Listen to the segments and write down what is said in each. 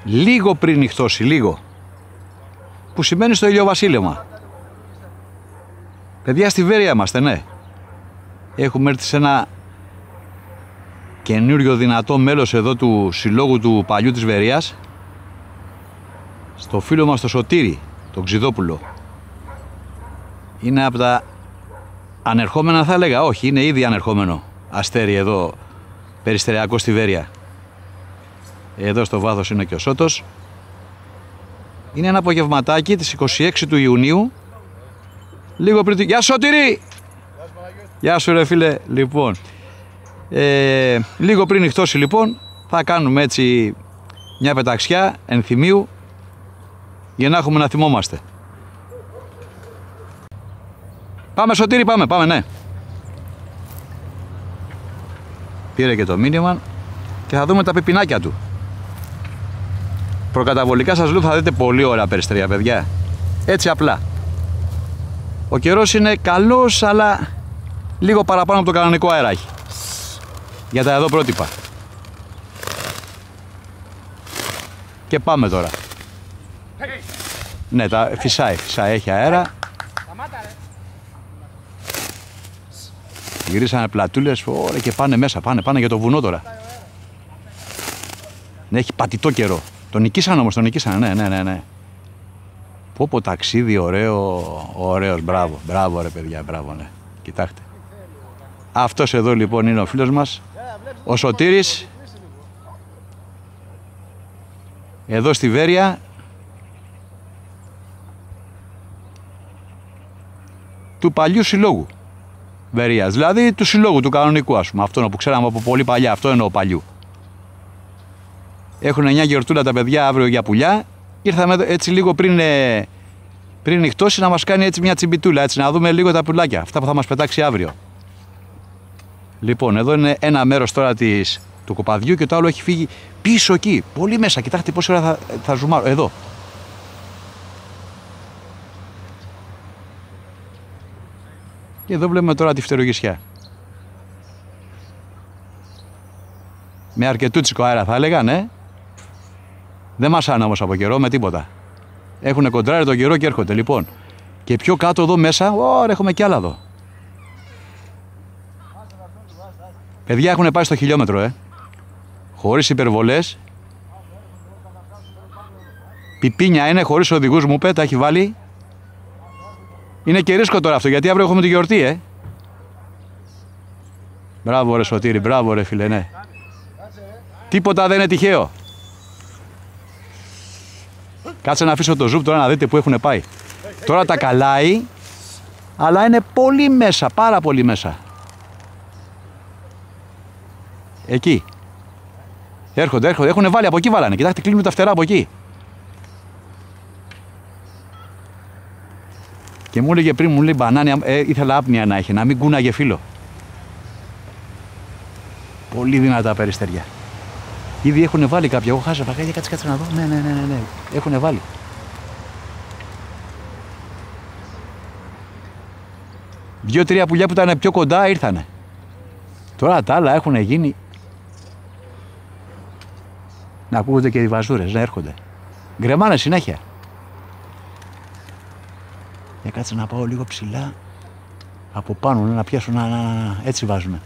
λίγο πριν νυχτώσει, λίγο, που σημαίνει στο ηλιοβασίλεμα. Παιδιά, στη Βέρεια είμαστε, ναι. Έχουμε έρθει σε ένα καινούριο δυνατό μέλος εδώ του συλλόγου του παλιού της Βερίας, στο φίλο μας το Σωτήρη, τον Ξιδόπουλο. Είναι από τα ανερχόμενα, θα έλεγα, όχι, είναι ήδη ανερχόμενο αστέρι εδώ, περιστεριακό στη Βέρεια. Εδώ στο βάθος είναι και ο Σώτος. Είναι ένα απογευματάκι της 26 του Ιουνίου, λίγο πριν... Γεια σου Σωτήρη! Γεια σου ρε φίλε. Λοιπόν, λίγο πριν νυχτώσει λοιπόν, θα κάνουμε έτσι μια πεταξιά ενθυμίου για να έχουμε να θυμόμαστε. Πάμε Σωτήρη, πάμε, ναι. Πήρε και το μήνυμα και θα δούμε τα πιπινάκια του. Προκαταβολικά σας λέω θα δείτε πολύ ωραία περιστέρια, παιδιά. Έτσι απλά. Ο καιρός είναι καλός, αλλά λίγο παραπάνω από το κανονικό αεράκι. Για τα εδώ πρότυπα. Και πάμε τώρα. Ναι, φυσάει, έχει αέρα. Γυρίσανε πλατούλες, ωραία, και πάνε μέσα, πάνε για το βουνό τώρα. Ναι, έχει πατητό καιρό. Τον νικήσανε όμως, ναι. Πω ταξίδι ωραίος, μπράβο ρε παιδιά, μπράβο, ναι. Κοιτάξτε. Αυτός εδώ λοιπόν είναι ο φίλος μας, ο Σωτήρης, εδώ στη Βέρεια, του παλιού συλλόγου Βερίας, δηλαδή του συλλόγου του κανονικού, ας πούμε, αυτόν που ξέραμε από πολύ παλιά, αυτό είναι ο παλιού. Έχουν 9 γιορτούλα τα παιδιά αύριο για πουλιά. Ήρθαμε έτσι λίγο πριν νυχτώσει να μας κάνει έτσι μια τσιμπιτούλα, έτσι να δούμε λίγο τα πουλάκια, αυτά που θα μας πετάξει αύριο. Λοιπόν, εδώ είναι ένα μέρος τώρα του κοπαδιού και το άλλο έχει φύγει πίσω εκεί, πολύ μέσα. Κοιτάξτε πόση ώρα θα ζουμάρω, εδώ. Και εδώ βλέπουμε τώρα τη φτερογισιά. Με αρκετούτσικο αέρα θα έλεγα, ναι. Δεν μασάνε όμως από καιρό με τίποτα. Έχουν κοντράρει τον καιρό και έρχονται. Λοιπόν, και πιο κάτω εδώ μέσα, έχουμε κι άλλα εδώ. Παιδιά έχουν πάει στο χιλιόμετρο, χωρίς υπερβολές. Πιπίνια είναι, χωρίς οδηγούς μου είπε, τα έχει βάλει. Είναι και ρίσκο τώρα αυτό, γιατί αύριο έχουμε τη γιορτή, Μπράβο ρε Σωτήρη, μπράβο ρε φίλε, ναι. Τίποτα δεν είναι τυχαίο. Κάτσε να αφήσω το ζουμ τώρα να δείτε που έχουν πάει. Τώρα τα καλάει, αλλά είναι πολύ μέσα, πάρα πολύ μέσα. Εκεί. Έρχονται, έχουν βάλει, από εκεί βάλανε. Κοιτάξτε, κλείνουν τα φτερά από εκεί. Και μου έλεγε πριν, μου λέει μπανάνια, ήθελα άπνοια να έχει, να μην κούναγε φίλο. Πολύ δυνατά περιστεριά. Ήδη έχουν βάλει κάποια, εγώ χάσα, κάτσε να δω, ναι, έχουν βάλει. Δύο-τρία πουλιά που ήταν πιο κοντά ήρθανε. Τώρα τα άλλα έχουν γίνει. Να ακούγονται και οι βαζούρες, να έρχονται. Γκρεμάνε συνέχεια. Για κάτσε να πάω λίγο ψηλά. Από πάνω, να πιάσω, έτσι βάζουμε.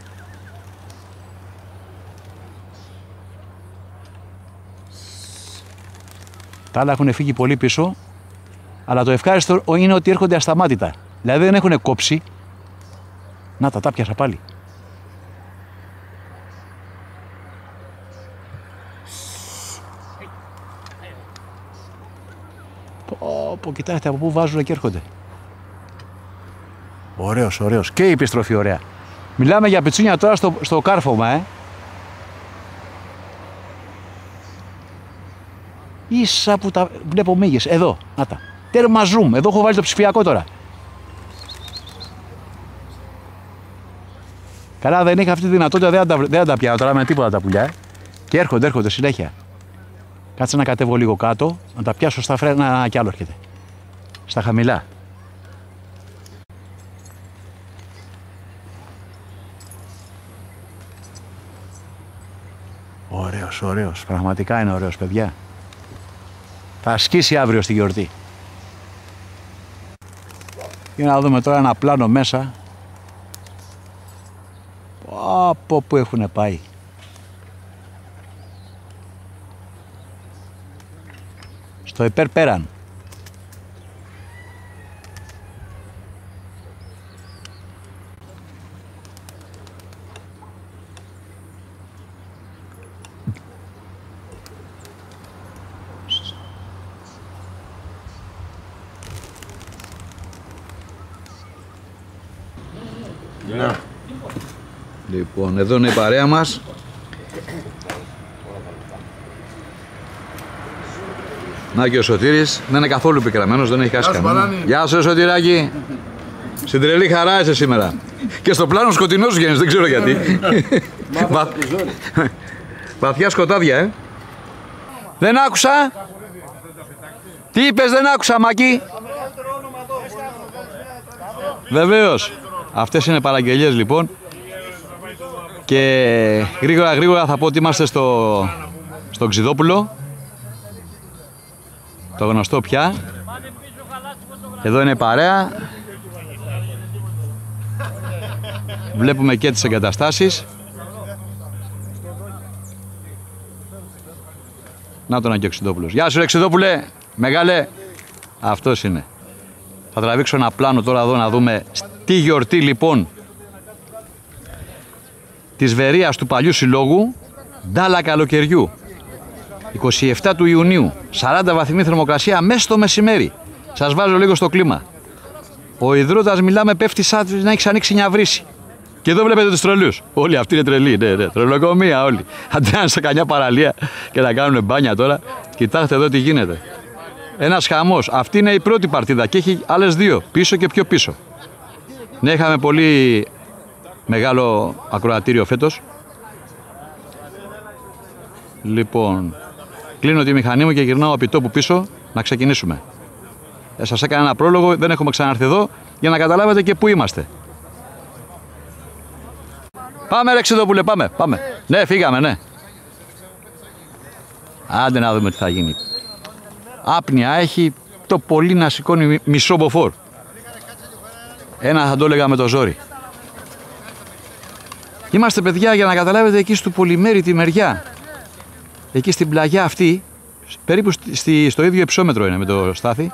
Τα άλλα έχουν φύγει πολύ πίσω, αλλά το ευχάριστο είναι ότι έρχονται ασταμάτητα. Δηλαδή δεν έχουν κόψει. Να τα πιάσα πάλι. Κοιτάξτε από πού βάζουν και έρχονται. Ωραίος. Και η επιστροφή ωραία. Μιλάμε για πιτσούνια τώρα στο κάρφωμα, Ίσα που τα βλέπω μύγες. Εδώ, να τα. Τέρμα zoom. Εδώ έχω βάλει το ψηφιακό τώρα. Καλά, δεν είχα αυτή τη δυνατότητα, δεν τα πιάνω τώρα με τίποτα τα πουλιά. Και έρχονται συνέχεια. Κάτσε να κατέβω λίγο κάτω, να τα πιάσω στα φρένα κι άλλο έρχεται. Στα χαμηλά. Ωραίος. Πραγματικά είναι ωραίος, παιδιά. Θα σκίσει αύριο στη γιορτή. Για να δούμε τώρα ένα πλάνο μέσα. Από πού έχουν πάει. Στο υπερπέραν. Ναι. Λοιπόν, εδώ είναι η παρέα μας. Να και ο Σωτήρης, δεν είναι καθόλου πικραμένος, δεν έχει χάσει κανένα. Γεια σου Σωτηράκη. Στην τρελή χαρά είσαι σήμερα. Και στο πλάνο σκοτεινός βγαίνεις, δεν ξέρω γιατί. Βαθιά σκοτάδια, Δεν άκουσα. Τι είπες, δεν άκουσα, Μάκη. Βεβαίως. Αυτές είναι παραγγελίες λοιπόν. Και γρήγορα θα πω ότι είμαστε στο Ξιδόπουλο. Το γνωστό πια. Εδώ είναι παρέα. Βλέπουμε και τις εγκαταστάσεις. Να τον και ο Ξιδόπουλος. Γεια σου ρε Ξιδόπουλε. Μεγάλε. Αυτός είναι. Θα τραβήξω ένα πλάνο τώρα εδώ να δούμε τη γιορτή λοιπόν της Βερίας του παλιού συλλόγου. Ντάλα καλοκαιριού. 27 του Ιουνίου. 40 βαθμοί θερμοκρασία μέσα στο μεσημέρι. Σας βάζω λίγο στο κλίμα. Ο υδρότας μιλάμε πέφτει σαν να έχει ανοίξει μια βρύση. Και εδώ βλέπετε τους τρελούς. Όλοι αυτοί είναι τρελοί. Ναι. Τρελοκομεία όλοι. Αντί σε κανιά παραλία και να κάνουν μπάνια τώρα. Κοιτάξτε εδώ τι γίνεται. Ένας χαμός. Αυτή είναι η πρώτη παρτίδα και έχει άλλες δύο. Πίσω και πιο πίσω. Ναι, είχαμε πολύ μεγάλο ακροατήριο φέτος. Λοιπόν, κλείνω τη μηχανή μου και γυρνάω από τόπου πίσω να ξεκινήσουμε. Σας έκανα ένα πρόλογο, δεν έχουμε ξανάρθει εδώ για να καταλάβετε και πού είμαστε. Πάμε ρε Ξιδόπουλε, πάμε. Ναι, φύγαμε, ναι. Άντε να δούμε τι θα γίνει. Άπνοια έχει το πολύ να σηκώνει μισό μποφόρ. Ένα θα το έλεγα με το ζόρι. Είμαστε παιδιά για να καταλάβετε εκεί στο Πολυμέρι τη μεριά. Εκεί στην πλαγιά αυτή, περίπου στο ίδιο υψόμετρο είναι με το Στάθη.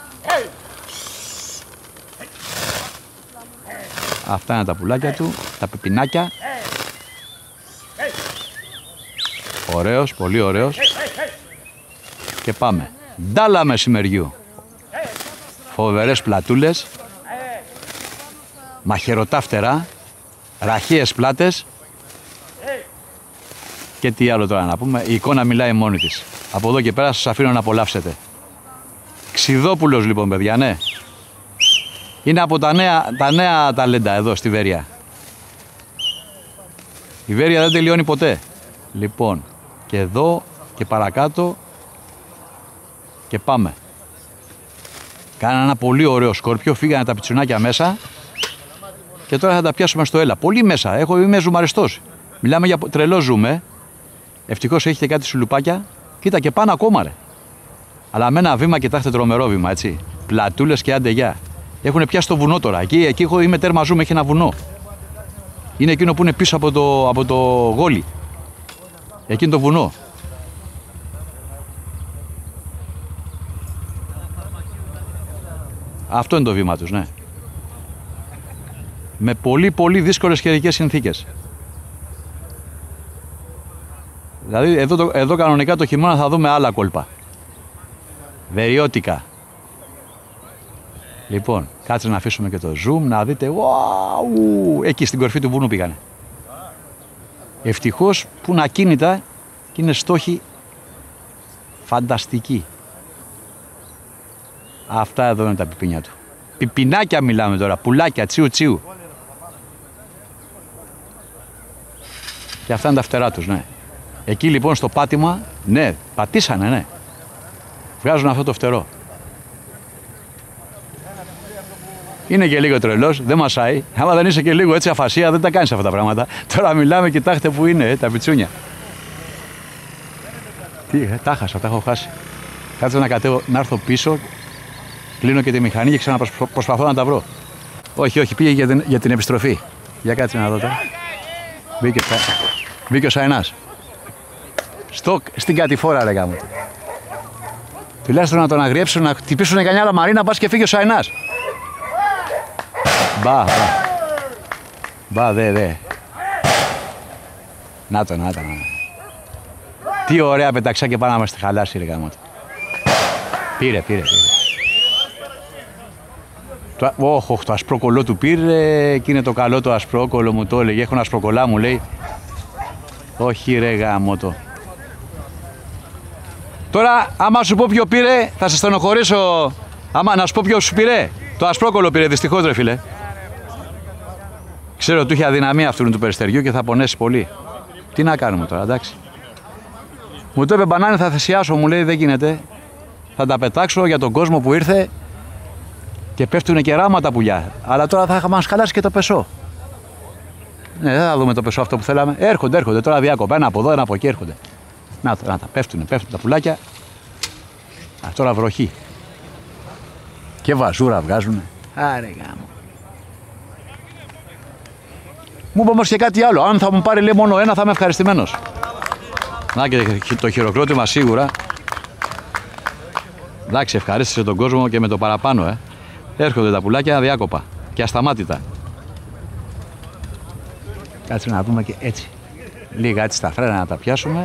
Αυτά είναι τα πουλάκια του, τα πεπινάκια. Ωραίος, πολύ ωραίος. Και πάμε. Ντάλα μεσημεριού. Φοβερές πλατούλες. Μαχαιρωτά φτερά. Ραχίες πλάτες. Και τι άλλο τώρα να πούμε. Η εικόνα μιλάει μόνη της. Από εδώ και πέρα σας αφήνω να απολαύσετε. Ξιδόπουλος λοιπόν παιδιά, ναι. Είναι από τα νέα ταλέντα εδώ στη Βέρεια. Η Βέρεια δεν τελειώνει ποτέ. Λοιπόν, και εδώ και παρακάτω και πάμε. Κάνανε ένα πολύ ωραίο σκόρπιο, φύγανε τα πιτσουνάκια μέσα και τώρα θα τα πιάσουμε στο έλα. Πολύ μέσα, είμαι ζουμαριστός. Μιλάμε για τρελό ζούμε. Ευτυχώς έχετε κάτι σουλουπάκια. Κοίτα και πάνω ακόμα ρε. Αλλά με ένα βήμα, κοιτάξτε, τρομερό βήμα, έτσι. Πλατούλες και άντε γεια. Έχουν πιάσει το βουνό τώρα. Εκεί είμαι τέρμα ζούμε, έχει ένα βουνό. Είναι εκείνο που είναι πίσω από το γόλι. Εκείνο το βουνό. Αυτό είναι το βήμα τους, ναι. Με πολύ πολύ δύσκολες καιρικές συνθήκες. Δηλαδή εδώ κανονικά το χειμώνα θα δούμε άλλα κόλπα. Βεριώτικα. Λοιπόν, κάτσε να αφήσουμε και το zoom να δείτε. Wow, εκεί στην κορφή του βουνού πήγανε. Ευτυχώς που είναι ακίνητα και είναι στόχοι φανταστικοί. Αυτά εδώ είναι τα πιπίνια του. Πιπινάκια μιλάμε τώρα, πουλάκια, τσιου. Και αυτά είναι τα φτερά τους, ναι. Εκεί λοιπόν στο πάτημα, ναι, πατήσανε, ναι. Βγάζουν αυτό το φτερό. Είναι και λίγο τρελός, δεν μασάει. Άμα δεν είσαι και λίγο έτσι αφασία, δεν τα κάνεις αυτά τα πράγματα. Τώρα μιλάμε, κοιτάξτε που είναι, τα πιτσούνια. Τι, τα χάσα, τα έχω χάσει. Κάτσε να κατέβω, να έρθω πίσω. Κλείνω και τη μηχανή και ξαναπροσπαθώ να τα βρω. Όχι, όχι, πήγε για την επιστροφή. Για κάτσε να δω τώρα. Μπήκε ο Σαϊνάς. Στην κατηφόρα, ρε γάμο. Τουλάχιστον να τον αγριέψουν, να χτυπήσουν κανένα άλλα μαρίνα, πας και φύγει ο Σαϊνάς. Μπα, δε. Να το. Τι ωραία πεταξιά και πάνω να μας τη χαλάσει, ρε γάμο. Πήρε. Το ασπρόκολλό του πήρε και είναι το καλό το ασπρόκολλο, μου το έλεγε. Έχω ένα ασπροκολλά, μου λέει. Όχι ρε γάμοτο. Τώρα άμα σου πω ποιο πήρε θα σε στενοχωρήσω. Άμα να σου πω ποιο σου πήρε. Το ασπρόκολλο πήρε, δυστυχώς ρε φίλε. Ξέρω ότι είχε αδυναμία αυτού του περιστεριού και θα πονέσει πολύ. Τι να κάνουμε τώρα, εντάξει. Μου το είπε Μπανάνη, θα θυσιάσω, μου λέει, δεν γίνεται. Θα τα πετάξω για τον κόσμο που ήρθε και πέφτουνε και ράματα πουλιά. Αλλά τώρα θα μας χαλάσει και το πεσό. Ναι, δεν θα δούμε το πεσό αυτό που θέλαμε. Έρχονται τώρα διάκοπα. Ένα από εδώ, ένα από εκεί έρχονται. Να τα πέφτουν τα πουλάκια. Α, τώρα βροχή. Και βαζούρα βγάζουνε. Άρε γάμο. Μου είπε όμως και κάτι άλλο. Αν θα μου πάρει λέει μόνο ένα θα είμαι ευχαριστημένος. Να και το χειροκρότημα σίγουρα. Εντάξει, ευχαρίστησε τον κόσμο και με το παραπάνω, Έρχονται τα πουλάκια διάκοπα και ασταμάτητα. Κάτσε να δούμε και έτσι. Λίγα έτσι στα φρένα να τα πιάσουμε.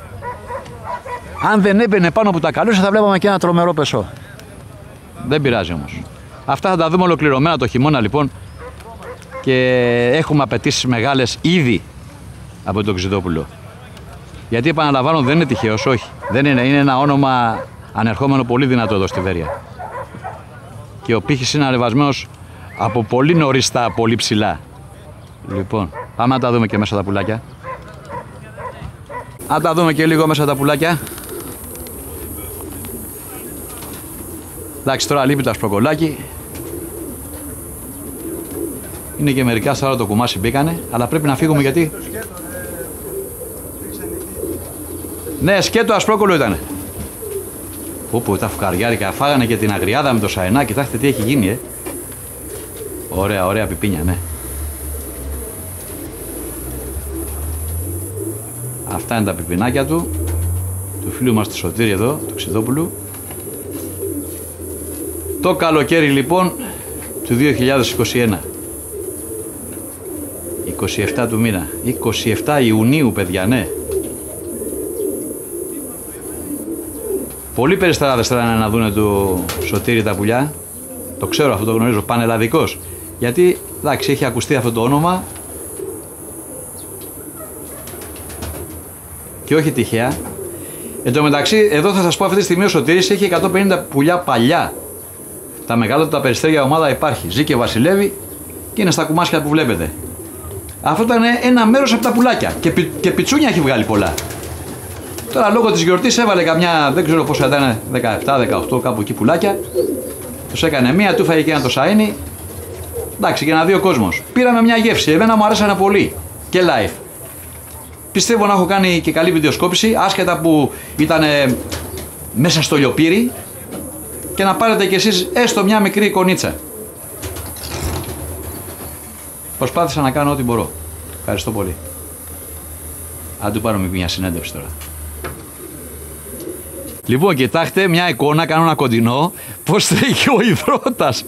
Αν δεν έμπαινε πάνω που τα καλούσε θα βλέπαμε και ένα τρομερό πεσό. Δεν πειράζει όμως. Αυτά θα τα δούμε ολοκληρωμένα το χειμώνα λοιπόν. Και έχουμε απαιτήσεις μεγάλες ήδη από τον Ξηδόπουλο. Γιατί επαναλαμβάνω δεν είναι τυχαίος, όχι. Δεν είναι, είναι ένα όνομα ανερχόμενο πολύ δυνατό εδώ στη Βέρεια. Και ο πύχης είναι ανεβασμένος από πολύ νωρίς στα πολύ ψηλά. Λοιπόν, πάμε να τα δούμε και μέσα τα πουλάκια. Να τα δούμε και λίγο μέσα τα πουλάκια. Εντάξει, τώρα λείπει το ασπροκολλάκι. Είναι και μερικά στα άλλα το κουμάσι μπήκανε, αλλά πρέπει να φύγουμε γιατί... Ναι, σκέτο ασπρόκολλο ήτανε. Όπου τα φουκαριάρικα φάγανε και την αγριάδα με το σαϊνά, κοιτάξτε τι έχει γίνει, Ωραία, ωραία πιπίνια, ναι. Αυτά είναι τα πιπινάκια του φίλου μας του Σωτήρη εδώ, του Ξηδόπουλου. Το καλοκαίρι λοιπόν του 2021. 27 του μήνα. 27 Ιουνίου, παιδιά, ναι. Πολλοί περισταράδες θέλανε να δούνε του Σωτήρη τα πουλιά. Το ξέρω, αυτό το γνωρίζω, πανελλαδικός. Γιατί, εντάξει, έχει ακουστεί αυτό το όνομα. Και όχι τυχαία. Εν τω μεταξύ, εδώ θα σας πω αυτή τη στιγμή ο Σωτήρης έχει 150 πουλιά παλιά. Τα μεγάλα του τα περιστέρια ομάδα υπάρχει. Ζει και βασιλεύει και είναι στα κουμάσια που βλέπετε. Αυτό ήταν ένα μέρος από τα πουλάκια. Και πιτσούνια έχει βγάλει πολλά. Τώρα λόγω της γιορτής έβαλε καμιά, δεν ξέρω πόσα ήταν, 17-18 κάπου εκεί πουλάκια. Τους έκανε μία, του φάγε και ένα το σαΐνι. Εντάξει, για να δει ο κόσμος. Πήραμε μια γεύση. Εμένα μου αρέσανε πολύ. Και live. Πιστεύω να έχω κάνει και καλή βιντεοσκόπηση, άσχετα που ήταν μέσα στο λιοπύρι. Και να πάρετε κι εσείς έστω μια μικρή εικονίτσα. Προσπάθησα να κάνω ό,τι μπορώ. Ευχαριστώ πολύ. Αν του πάρουμε μια συνέντευξη τώρα. Λοιπόν, κοιτάξτε μια εικόνα, κάνω ένα κοντινό. Πώς τρέχει ο υδρότας.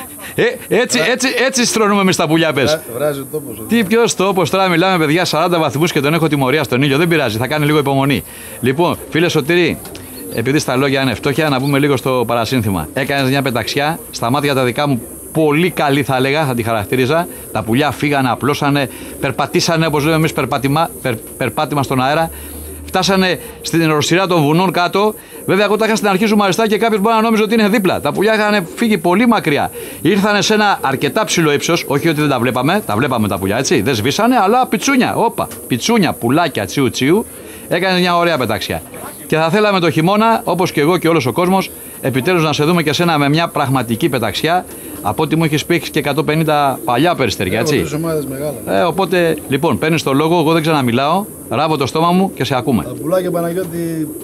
Έτσι στρώνουμε εμείς τα πουλιά, πες. Βράζει ο τόπος. Τι ποιος τόπος, τώρα μιλάμε παιδιά 40 βαθμούς και τον έχω τιμωρία στον ήλιο. Δεν πειράζει, θα κάνει λίγο υπομονή. Λοιπόν, φίλε Σωτήρη, επειδή στα λόγια είναι φτώχεια, να πούμε λίγο στο παρασύνθημα. Έκανες μια πεταξιά, στα μάτια τα δικά μου πολύ καλή θα έλεγα, θα τη χαρακτήριζα. Τα πουλιά φύγανε, απλώσανε, περπατήσανε όπως λέμε εμείς περπάτημα στον αέρα. Φτάσανε στην οροσειρά των βουνών κάτω. Βέβαια, εγώ τα είχα στην αρχή σου μαριστά και κάποιος μπορεί να νόμιζε ότι είναι δίπλα. Τα πουλιά είχαν φύγει πολύ μακριά. Ήρθανε σε ένα αρκετά ψηλό ύψος. Όχι ότι δεν τα βλέπαμε, τα βλέπαμε τα πουλιά έτσι. Δεν σβήσανε, αλλά πιτσούνια. Όπα, πιτσούνια, πουλάκια τσιου τσιου. Έκανε μια ωραία πεταξιά. Και θα θέλαμε το χειμώνα, όπως και εγώ και όλος ο κόσμος, επιτέλους να σε δούμε και σένα με μια πραγματική πεταξιά. Από ό,τι μου έχεις πει, έχεις και 150 παλιά περιστεριά, έτσι. Οπότε, λοιπόν, παίρνεις το λόγο, εγώ δεν ξαναμιλάω, ράβω το στόμα μου και σε ακούμε. Τα πουλάκια, Παναγιώτη,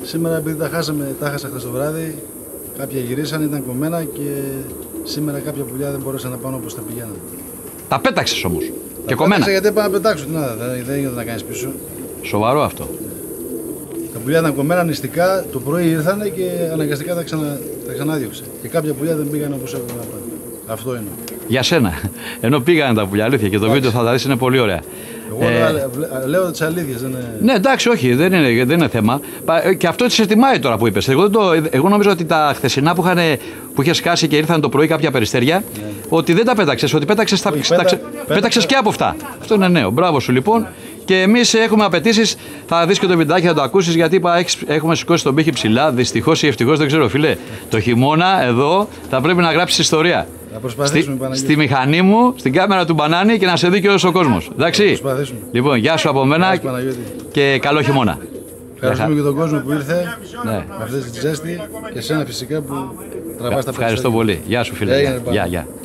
Σήμερα επειδή τα χάσα χθες το βράδυ, κάποια γυρίσαν, ήταν κομμένα και σήμερα κάποια πουλιά δεν μπορούσαν να πάνε όπως τα πηγαίναν. Τα πέταξες όμως. Και Τα κομμένα. πέταξα γιατί έπανα να πετάξω. Τι να, δεν γίνεται να κάνεις πίσω. Σοβαρό αυτό. Τα πουλιά ήταν κομμένα νηστικά, το πρωί ήρθανε και αναγκαστικά τα ξανάδιωξε. Και κάποια πουλιά δεν πήγαν όπως έπρεπε να πάνε. Αυτό είναι. Για σένα. Ενώ πήγανε τα πουλιά, αλήθεια. Και το βίντεο θα τα δεις, είναι πολύ ωραία. Εγώ λέω τις αλήθειες. Ναι, εντάξει, όχι, δεν είναι θέμα. Και αυτό σε τιμάει τώρα που είπες. Εγώ νομίζω ότι τα χθεσινά που είχε σκάσει και ήρθαν το πρωί κάποια περιστέρια, ότι δεν τα πέταξες, ότι πέταξες και από αυτά. Αυτό είναι νέο. Μπράβο σου λοιπόν. Και εμείς έχουμε απαιτήσεις. Θα δεις και το βιντεάκι, θα το ακούσεις, γιατί είπα, έχουμε σηκώσει τον πύχη ψηλά. Δυστυχώς ή ευτυχώς, δεν ξέρω, φίλε. Το χειμώνα εδώ θα πρέπει να γράψεις ιστορία. Στη μηχανή μου, στην κάμερα του Μπανάνη και να σε δει και όλος ο κόσμος. Εντάξει. Λοιπόν, γεια σου από μένα και καλό χειμώνα. Ευχαριστούμε και τον κόσμο που ήρθε με αυτή τη ζέστη και εσένα φυσικά που τραβάς τα Ευχαριστώ πολύ. Γεια σου φίλε. Γεια.